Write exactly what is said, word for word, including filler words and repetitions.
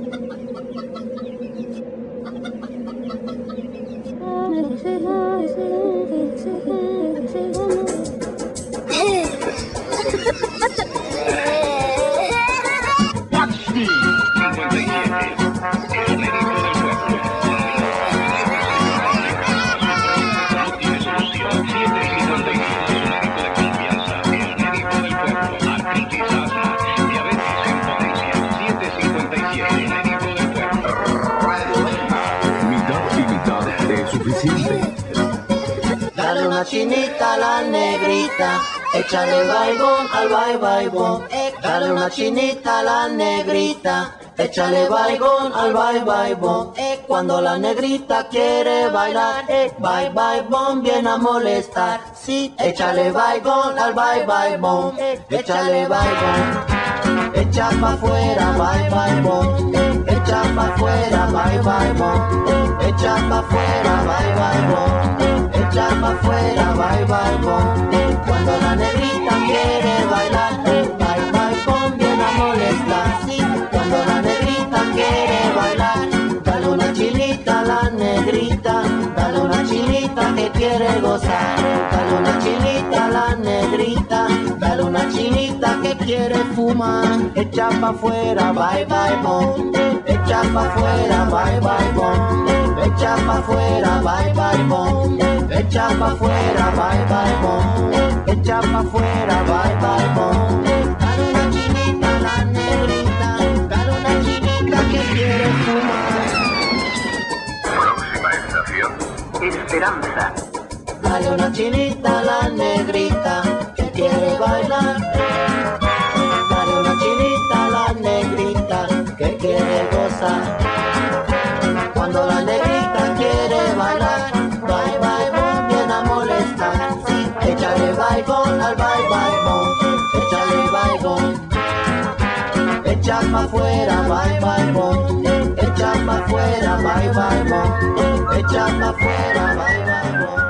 Dale una chinita a la negrita, échale baigón al bye baigón. Dale una chinita a la negrita, échale baigón al bye baigón. Cuando la negrita quiere bailar, bye baigón viene a molestar. Sí, échale baigón al bye baigón, échale baigón. Echa pa' afuera, bye baigón. Echa pa' afuera, bye baigón. Echa pa' afuera, bye baigón. Echa pa' afuera, bye baigón. Cuando la negrita quiere bailar, bye baigón viene a molestar. Sí, cuando la negrita quiere bailar, dale una chinita a la negrita, dale una chinita que quiere gozar. Dale una chinita a la negrita, dale una chinita que quiere fumar. Echa pa' afuera, bye baigón. Echa pa' afuera, bye baigón. Echa pa' afuera, bye baigón. Echa pa' afuera, bye baigón. Echa pa' afuera, bye baigón. Dale una chinita a la negrita, dale una chinita que quiere fumar. Próxima estación, Esperanza. Dale una chinita a la negrita que quiere bailar. Dale una chinita a la negrita que quiere gozar. Cuando la negrita quiere bailar, bye baigón viene a molestar. Sí, échale baigón al bye baigón, échale baigón. Echa pa' afuera, bye baigón. Echa pa' afuera, bye baigón. Echa pa' afuera, bye baigón.